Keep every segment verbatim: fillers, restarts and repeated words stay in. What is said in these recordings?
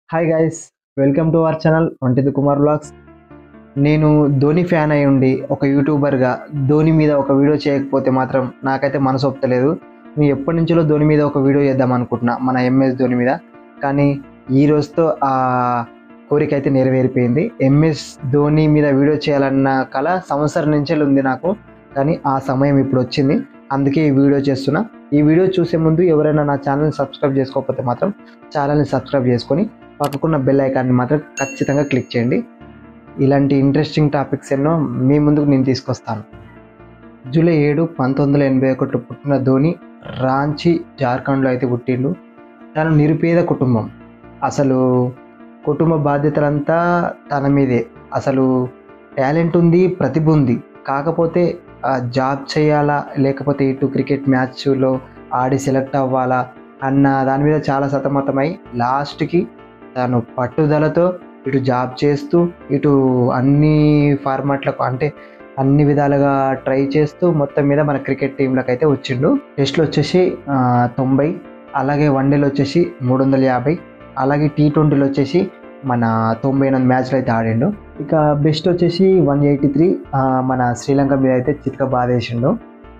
Hi guys, welcome to our channel వంటిది Kumar vlogs. నేను Dhoni fan అయి ఉండి ఒక యూట్యూబర్గా ధోని మీద ఒక వీడియో చేయకపోతే మాత్రం నాకైతే మనసు ఒప్పుతలేదు. నేను ఎప్పటి నుంచో ధోని మీద ఒక వీడియో చేద్దాం అనుకుంటున్నా, మన ఎంఎస్ ధోని మీద. కానీ ఈ రోజుతో ఆ కోరిక అయితే నెరవేరిపోయింది. ఎంఎస్ ధోని మీద వీడియో చేయాలన్న కళ సంవత్సరం నుంచే ఉంది నాకు, కానీ ఆ సమయం ఇప్పుడు వచ్చింది. అందుకే ఈ వీడియో చేస్తున్నా. ఈ వీడియో చూసే ముందు ఎవరైనా నా ఛానల్ని సబ్స్క్రైబ్ చేసుకోకపోతే మాత్రం ఛానల్ని సబ్స్క్రైబ్ చేసుకొని పక్కకున్న బెల్ ఐకాన్ని మాత్రం ఖచ్చితంగా క్లిక్ చేయండి. ఇలాంటి ఇంట్రెస్టింగ్ టాపిక్స్ ఎన్నో మీ ముందుకు నేను తీసుకొస్తాను. జూలై ఏడు పంతొమ్మిది వందల ఎనభై ఒకటిలో పుట్టిన ధోని రాంచీ, జార్ఖండ్లో అయితే పుట్టిండు. తను నిరుపేద కుటుంబం. అసలు కుటుంబ బాధ్యతలంతా తన మీదే. అసలు టాలెంట్ ఉంది, ప్రతిభ ఉంది, కాకపోతే జాబ్ చేయాలా లేకపోతే ఇటు క్రికెట్ మ్యాచ్లో ఆడి సెలెక్ట్ అవ్వాలా అన్న దాని మీద చాలా సతమతమై లాస్ట్కి తను పట్టుదలతో ఇటు జాబ్ చేస్తూ ఇటు అన్ని ఫార్మాట్లకు అంటే అన్ని విధాలుగా ట్రై చేస్తూ మొత్తం మీద మన క్రికెట్ టీంలకు అయితే వచ్చిండు. టెస్ట్లు వచ్చేసి తొంభై, అలాగే వన్డేలు వచ్చేసి మూడు వందల యాభై, అలాగే టీ ట్వంటీలు వచ్చేసి మన తొంభై ఎనిమిది మ్యాచ్లు అయితే ఆడిండు. ఇక బెస్ట్ వచ్చేసి వన్ ఎయిటీ త్రీ మన శ్రీలంక మీద అయితే చిత్క బాధేసిండు.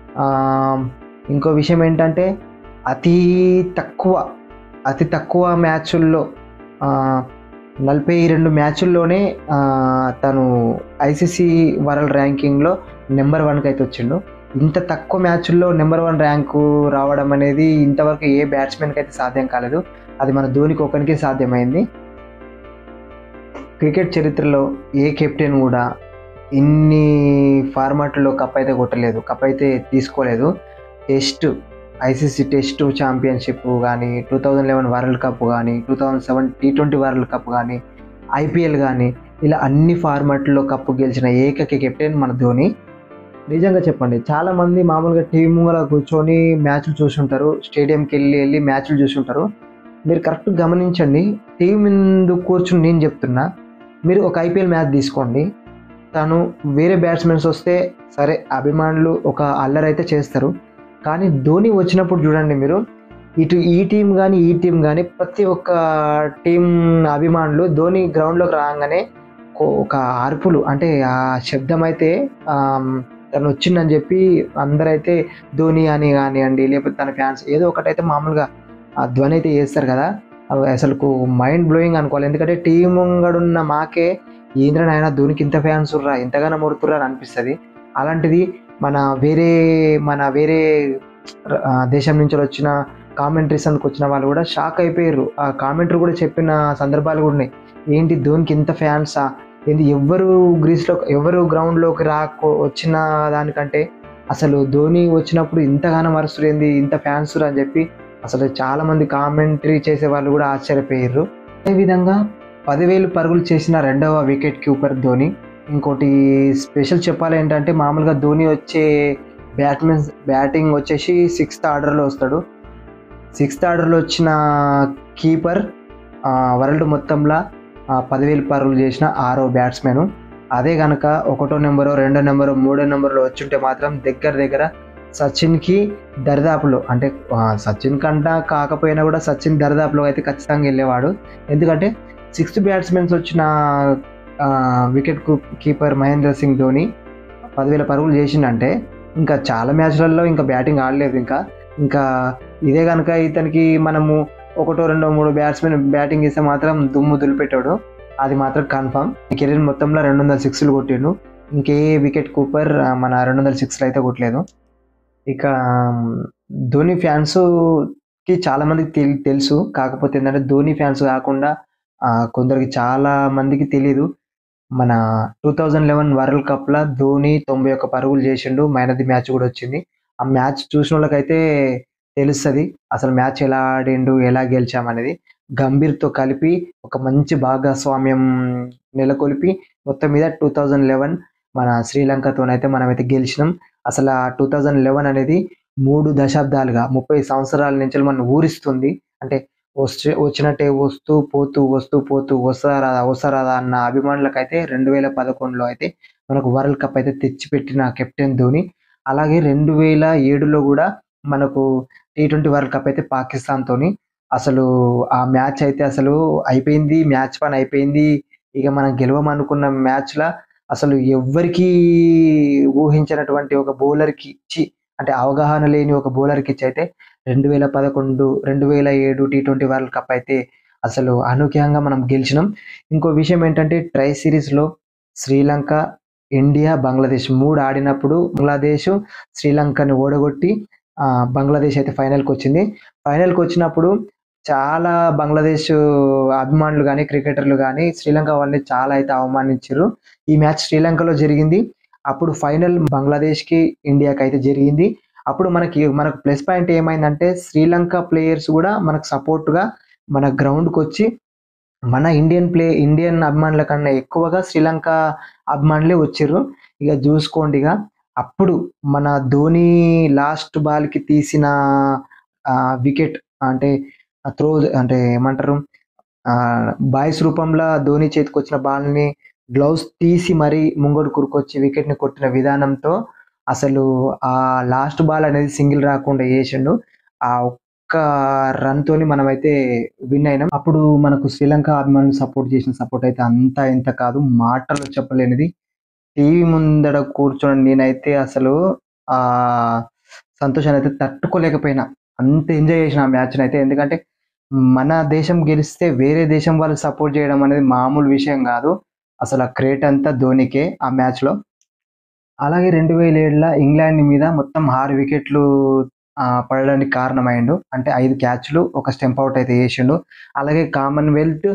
ఇంకో విషయం ఏంటంటే అతి తక్కువ అతి తక్కువ మ్యాచుల్లో నలభై రెండు మ్యాచుల్లోనే తను ఐసీసీ వరల్డ్ ర్యాంకింగ్లో నెంబర్ వన్కి అయితే వచ్చిండు. ఇంత తక్కువ మ్యాచుల్లో నెంబర్ వన్ ర్యాంకు రావడం అనేది ఇంతవరకు ఏ బ్యాట్స్మెన్కి అయితే సాధ్యం కాలేదు. అది మన ధోనికి ఒకరికి సాధ్యమైంది. క్రికెట్ చరిత్రలో ఏ కెప్టెన్ కూడా ఇన్ని ఫార్మాట్లో కప్ అయితే కొట్టలేదు, కప్ అయితే తీసుకోలేదు. టెస్ట్ ఐసీసీ టెస్ట్ ఛాంపియన్షిప్ కానీ, two thousand eleven world cup కానీ, two thousand seven T twenty world cup కానీ, ఐపీఎల్ కానీ, ఇలా అన్ని ఫార్మాట్లో కప్పు గెలిచిన ఏకైక కెప్టెన్ మన ధోని. నిజంగా చెప్పండి, చాలామంది మామూలుగా టీం ముంగల కూర్చొని మ్యాచ్లు చూసుంటారు, స్టేడియంకి వెళ్ళి వెళ్ళి మ్యాచ్లు చూసుంటారు. మీరు కరెక్ట్ గమనించండి, టీం ముందు కూర్చుని నేను చెప్తున్నా, మీరు ఒక ఐపీఎల్ మ్యాచ్ తీసుకోండి, తను వేరే బ్యాట్స్మెన్స్ వస్తే సరే అభిమానులు ఒక అల్లరి అయితే చేస్తారు, కానీ ధోని వచ్చినప్పుడు చూడండి మీరు, ఇటు ఈ టీం కానీ ఈ టీం కానీ ప్రతి ఒక్క టీం అభిమానులు ధోని గ్రౌండ్లోకి రాగానే ఒక అరుపులు, అంటే ఆ శబ్దం అయితే తను వచ్చిందని చెప్పి అందరైతే ధోని అని కానివ్వండి లేకపోతే తన ఫ్యాన్స్ ఏదో ఒకటైతే మామూలుగా ఆ ధ్వని అయితే చేస్తారు కదా. అవి అసలు మైండ్ బ్లోయింగ్ అనుకోవాలి. ఎందుకంటే టీం ముంగడున్న మాకే ఏంద్రనైనా ధోనికి ఇంత ఫ్యాన్స్ ఉర్రా, ఇంతగానో మొరుతుర్రా అని అనిపిస్తుంది. అలాంటిది మన వేరే మన వేరే దేశం నుంచి వచ్చిన కామెంటరీస్ అందుకు వచ్చిన వాళ్ళు కూడా షాక్ అయిపోయారు. ఆ కామెంటరీ కూడా చెప్పిన సందర్భాలు కూడా ఉన్నాయి. ఏంటి ధోనికి ఇంత ఫ్యాన్సా, ఏంటి ఎవరు గ్రీస్లో ఎవరు గ్రౌండ్లోకి రాకో వచ్చిన దానికంటే అసలు ధోని వచ్చినప్పుడు ఇంతగానో మరుసురు ఏంది, ఇంత ఫ్యాన్స్ అని చెప్పి అసలు చాలామంది కామెంటరీ చేసే వాళ్ళు కూడా ఆశ్చర్యపోయారు. అదేవిధంగా పదివేలు పరుగులు చేసిన రెండవ వికెట్ కీపర్ ధోని. ఇంకోటి స్పెషల్ చెప్పాలి ఏంటంటే, మామూలుగా ధోని వచ్చే బ్యాట్మెన్స్ బ్యాటింగ్ వచ్చేసి సిక్స్త్ ఆర్డర్లో వస్తాడు. సిక్స్త్ ఆర్డర్లో వచ్చిన కీపర్ వరల్డ్ మొత్తంలో పదివేలు పరుగులు చేసిన ఆరో బ్యాట్స్మెన్. అదే కనుక ఒకటో నెంబరో రెండో నెంబరో మూడో నెంబర్లో వచ్చుంటే మాత్రం దగ్గర దగ్గర సచిన్కి దరిదాపులో, అంటే సచిన్ కంటా కాకపోయినా కూడా సచిన్ దరిదాపులో అయితే ఖచ్చితంగా వెళ్ళేవాడు. ఎందుకంటే సిక్స్త్ బ్యాట్స్మెన్స్ వచ్చిన వికెట్ కీపర్ మహేంద్ర సింగ్ ధోని పదివేల పరుగులు చేసిండంటే ఇంకా చాలా మ్యాచ్లలో ఇంకా బ్యాటింగ్ ఆడలేదు. ఇంకా ఇంకా ఇదే కనుక ఇతనికి మనము ఒకటో రెండో మూడు బ్యాట్స్మెన్ బ్యాటింగ్ చేస్తే మాత్రం దుమ్ము దులిపెట్టాడు, అది మాత్రం కన్ఫామ్. కెరీర్ మొత్తంలో రెండు వందల సిక్స్లు కొట్టిండు. ఇంకే వికెట్ కీపర్ మన రెండు వందల సిక్స్లు అయితే కొట్టలేదు. ఇక ధోని ఫ్యాన్స్కి చాలామందికి తెలి తెలుసు కాకపోతే ఏంటంటే ధోని ఫ్యాన్స్ కాకుండా కొందరికి చాలా మందికి తెలీదు. మన టూ థౌజండ్ లెవెన్ వరల్డ్ కప్లో ధోని తొంభై ఒక్క పరుగులు చేసిండు, మ్యాన్ ఆఫ్ ది మ్యాచ్ కూడా వచ్చింది. ఆ మ్యాచ్ చూసిన వాళ్ళకైతే తెలుస్తుంది అసలు మ్యాచ్ ఎలా ఆడిండు, ఎలా గెలిచామనేది. గంభీర్తో కలిపి ఒక మంచి భాగస్వామ్యం నెలకొల్పి మొత్తం మీద టూ థౌజండ్ లెవెన్ మన శ్రీలంకతోనైతే మనమైతే గెలిచినాం. అసలు ఆ టూ థౌజండ్ లెవెన్ అనేది మూడు దశాబ్దాలుగా ముప్పై సంవత్సరాల నుంచి మనం ఊరిస్తుంది. అంటే వచ్చి వచ్చినట్టే వస్తూ పోతూ వస్తూ పోతూ వస్తారా వస్తారాదా అన్న అభిమానులకైతే రెండు వేల పదకొండులో అయితే మనకు వరల్డ్ కప్ అయితే తెచ్చిపెట్టిన కెప్టెన్ ధోని. అలాగే రెండు వేల ఏడులో కూడా మనకు టీ ట్వంటీ వరల్డ్ కప్ అయితే పాకిస్తాన్తోని అసలు ఆ మ్యాచ్ అయితే అసలు అయిపోయింది. మ్యాచ్ పని అయిపోయింది. ఇక మనం గెలవమనుకున్న మ్యాచ్‌ల అసలు ఎవ్వరికీ ఊహించనటువంటి ఒక బౌలర్‌కి ఇచ్చి అంటే అవగాహన లేని ఒక బౌలర్‌కి ఇచ్చి అయితే రెండు వేల పదకొండు, రెండు వేల ఏడు టీ ట్వంటీ వరల్డ్ కప్ అయితే అసలు అనూహ్యంగా మనం గెలిచినాం. ఇంకో విషయం ఏంటంటే ట్రై సీరీస్‌లో శ్రీలంక, ఇండియా, బంగ్లాదేశ్ మూడు ఆడినప్పుడు బంగ్లాదేశ్ శ్రీలంకని ఓడగొట్టి ఆహ్, బంగ్లాదేశ్ అయితే ఫైనల్‌కొచ్చింది. ఫైనల్‌కొచ్చినప్పుడు చాలా బంగ్లాదేశ్ అభిమానులు గాని, క్రికెటర్లు గాని శ్రీలంక వాళ్ళని చాలా అయితే అవమానించిర్రు. ఈ మ్యాచ్ శ్రీలంకలో జరిగింది. అప్పుడు ఫైనల్ బంగ్లాదేశ్‌కి, ఇండియాకైతే జరిగింది. అప్పుడు మనకి మనకు ప్లస్ పాయింట్ ఏమైందంటే శ్రీలంక ప్లేయర్స్ గూడా మనకు సపోర్ట్‌గా మన గ్రౌండ్‌కొచ్చి మన ఇండియన్ ప్లే ఇండియన్ అభిమానుల కన్నా ఎక్కువగా శ్రీలంక అభిమానులే వచ్చిర్రు. ఇగ జూసుకోండిగ. అప్పుడు మన ధోని లాస్ట్ బాల్‌కి తీసిన ఆహ్, వికెట్ అంటే త్రో అంటే ఏమంటారు? ఆహ్, బాయ్స్ రూపంలో ధోని చేతికొచ్చిన బాల్‌ని గ్లౌస్ తీసి మరీ ముంగడు కురుకొచ్చి వికెట్‌ని కొట్టిన విధానంతో అసలు ఆ లాస్ట్ బాల్ అనేది సింగిల్ రాకుండా చేసిండు. ఆ ఒక్క రన్‌తోని మనమైతే విన్ అయినాం. అప్పుడు మనకు శ్రీలంక అభిమానులు సపోర్ట్ చేసిన సపోర్ట్ అయితే అంతా ఇంత కాదు. మాటల్లో చెప్పలేనిది. టీవీ ముందడ కూర్చొని నేనైతే అసలు ఆహ్, సంతోషాన్నయితే తట్టుకోలేకపోయినా. అంత ఎంజాయ్ చేసిన ఆ మ్యాచ్‌నయితే. ఎందుకంటే మన దేశం గెలిస్తే వేరే దేశం వాళ్ళు సపోర్ట్ చేయడం అనేది మామూలు విషయం గాదు. అసల క్రెడిట్ అంతా ధోనికే ఆ మ్యాచ్‌లో. అలాగే రెండు వేల ఏడులో ఇంగ్లాండ్ మీద మొత్తం ఆరు వికెట్లు ఆహ్, పడడానికి కారణమయిండు. అంటే ఐదు క్యాచ్‌లు, ఒక స్టంప్ ఔట్ అయితే చేసిండు. అలాగే కామన్‌వెల్త్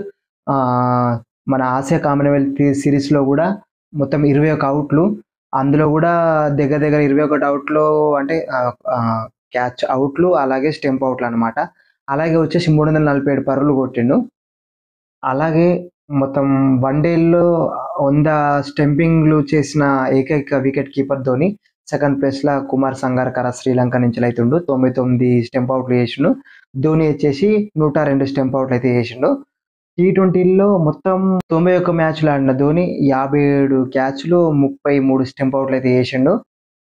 ఆహ్, మన ఆసియా కామన్‌వెల్త్ సీరీస్‌లో గూడా మొత్తం ఇరవై ఒక్క ఔట్లు. అందులో గూడా దగ్గర దగ్గర ఇరవై ఒకటి ఔట్‌లో అంటే ఆహ్, ఆహ్, క్యాచ్ ఔట్లు అలాగే స్టంప్ ఔట్లనమాట. అలాగే వచ్చేసి మూడు వందల నలభై ఏడు పరుగులు కొట్టిండు. అలాగే మొత్తం వన్ డేల్లో వంద స్టంపింగ్‌లు చేసిన ఏకైక వికెట్ కీపర్ ధోని. సెకండ్ ప్లేస్‌ల కుమార్ సంగక్కర శ్రీలంక నుంచెలైతుండు. తొంభై తొమ్మిది స్టంప్ ఔట్లు చేసిండు. ధోని వచ్చేసి నూట రెండు స్టంప్ ఔట్లయితే చేసిండు. టీ ట్వంటీలో మొత్తం తొంభై ఒక్క మ్యాచ్‌లు ఆడిన ధోని యాభై ఏడు క్యాచ్‌లు, ముప్పై మూడు స్టంప్ ఔట్లయితే చేసిండు.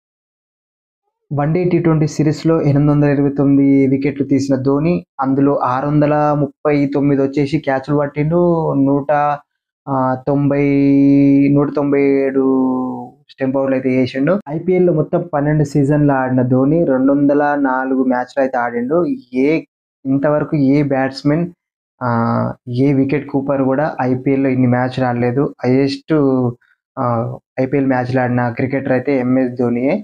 వన్‌డే టీ ట్వంటీ సీరీస్‌లో ఎనిమిది వందల ఇరవై తొమ్మిది వికెట్లు తీసిన ధోని, అందులో ఆరు వందల ముప్పై తొమ్మిది వచ్చేసి క్యాచ్‌లు పట్టిండు. నూట ఆహ్, తొంభై నూట తొంభై ఏడు స్టంప్ ఔట్‌లయితే చేసిండు. ఐపీఎల్‌లో మొత్తం పన్నెండు సీజన్‌లు ఆడిన ధోని రెండు వందల నాలుగు మ్యాచ్‌లయితే ఆడిండు. ఏ ఇంతవరకు ఏ బ్యాట్స్‌మెన్ ఆహ్, ఏ వికెట్ కీపర్ గూడా ఐపీఎల్‌లో ఇన్ని మ్యాచ్‌లు ఆడలేదు. హైయెస్ట్ ఆహ్, ఐపీఎల్ మ్యాచ్‌లు ఆడిన క్రికెటర్ అయితే ఎంఎస్ ధోనియే.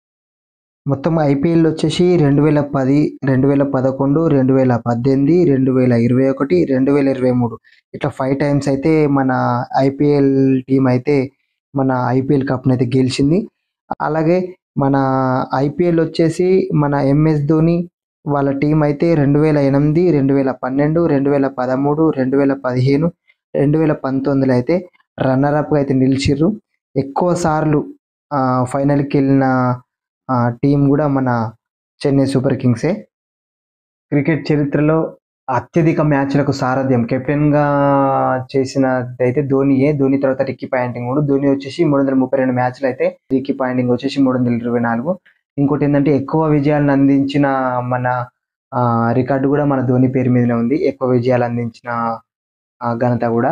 మొత్తం ఐపీఎల్లొచ్చేసి రెండు వేల పది, రెండు వేల పదకొండు, రెండు వేల పద్దెనిమిది, రెండు వేల ఇరవై ఒకటి, రెండు వేల ఇరవై మూడు ఇట్లా ఐదు టైమ్స్ అయితే మన ఐపీఎల్ టీమ్ అయితే మన ఐపీఎల్ కప్‌నైతే గెలిచింది. అలాగే మన ఐపీఎల్లొచ్చేసి మన ఎంఎస్ ధోని వాళ్ళ టీమ్ అయితే రెండు వేల ఎనిమిది, రెండు వేల పన్నెండు, రెండు వేల పదమూడు, రెండు వేల పదిహేను, రెండు వేల పంతొమ్మిదిలో అయితే రన్నర్ అప్‌గా అయితే నిలిచిర్రు. ఎక్కువ సార్లు ఆహ్, ఫైనల్‌కెళ్ళిన ఆహ్, టీమ్ గూడా మన చెన్నై సూపర్ కింగ్సే. క్రికెట్ చరిత్రలో అత్యధిక మ్యాచ్‌లకు సారథ్యం కెప్టెన్‌గా చేసినదైతే ధోనియే. ధోని తర్వాత రిక్కీ పాయింటింగ్ గూడా. ధోని వచ్చేసి మూడు వందల ముప్పై రెండు మ్యాచ్‌లయితే, రిక్కీ పాయింటింగ్ వచ్చేసి మూడు వందల ఇరవై నాలుగు. ఇంకోటేందంటే ఎక్కువ విజయాలను అందించిన మన ఆహ్, రికార్డ్ గూడా మన ధోని పేరు మీదనే ఉంది. ఎక్కువ విజయాలు అందించిన ఆహ్, ఘనత గూడా.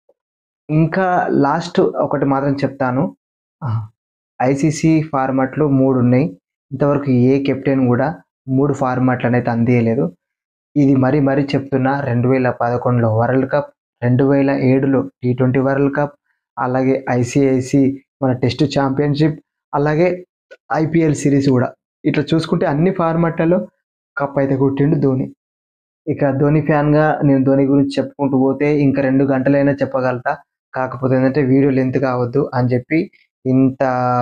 ఇంకా లాస్ట్ ఒకటి మాత్రం చెప్తాను. ఆహ్, ఐసీసీ ఫార్మాట్‌లు మూడు ఉన్నాయి. ఇంతవరకు ఏ కెప్టెన్ గూడా మూడు ఫార్మాట్‌లనైతే అందియలేదు. ఇది మరీ మరీ చెప్తున్నా రెండు వేల పదకొండులో వరల్డ్ కప్, రెండు వేల ఏడులో టీ ట్వంటీ వరల్డ్ కప్, అలాగే ఐసీఐసీ మన టెస్ట్ ఛాంపియన్‌షిప్, అలాగే ఐపీఎల్ సీరీస్ గూడా. ఇట్లా చూసుకుంటే అన్ని ఫార్మాట్‌లలో కప్ అయితే కొట్టిండు ధోని. ఇక ధోని ఫ్యాన్‌గా నేను ధోని గురించి చెప్పుకుంటూ పోతే ఇంకా రెండు గంటలైనా చెప్పగలుగుతా. కాకపోతే ఏందంటే వీడియో లెంత్ కావద్దు అని చెప్పి ఇంత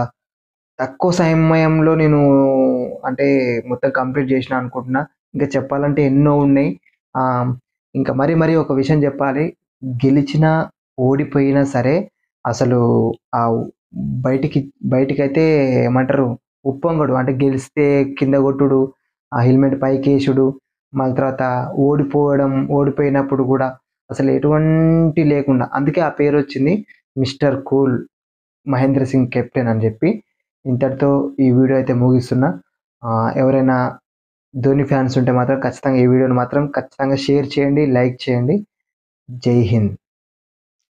తక్కువ సమయంలో నేను అంటే మొత్తం కంప్లీట్ చేసినా అనుకుంటున్నా. ఇంకా చెప్పాలంటే ఎన్నో ఉన్నాయి. ఆహ్, ఇంకా మరి మరి ఒక విషయం చెప్పాలి. గెలిచినా, ఓడిపోయినా సరే అసలు ఆవ్ బయటికి బయటికైతే ఏమంటారు ఉప్పొంగడు. అంటే గెలిస్తే కింద కొట్టుడు, ఆ హెల్మెట్ పైకేసుడు, మళ్ళీ తర్వాత ఓడిపోవడం, ఓడిపోయినప్పుడు గూడా అసలు ఎటువంటి లేకుండా అందుకే ఆ పేరొచ్చింది. Mister cool Mahendra Singh captain అని జెప్పి. ఇంతటితో ఈ వీడియో అయితే ముగిస్తున్నా. ఆహ్, ఎవరైనా ధోని ఫ్యాన్స్ ఉంటే మాత్రం ఖచ్చితంగా ఈ వీడియోని మాత్రం ఖచ్చితంగా షేర్ చేయండి, లైక్ చేయండి. జై హింద్.